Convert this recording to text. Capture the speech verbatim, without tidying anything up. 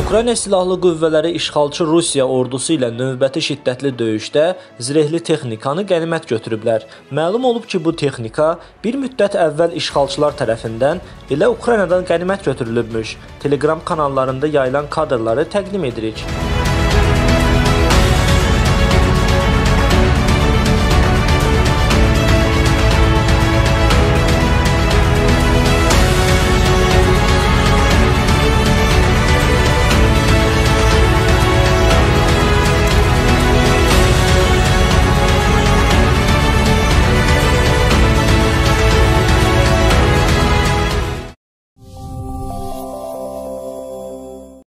Ukrayna Silahlı Qüvvələri işğalçı Rusiya ordusu ilə növbəti şiddətli döyüşdə zirehli texnikanı qənimət götürüblər. Məlum olub ki, bu texnika bir müddət əvvəl işğalçılar tərəfindən elə Ukraynadan qənimət götürülübmüş. Telegram kanallarında yayılan kadrları təqdim edirik.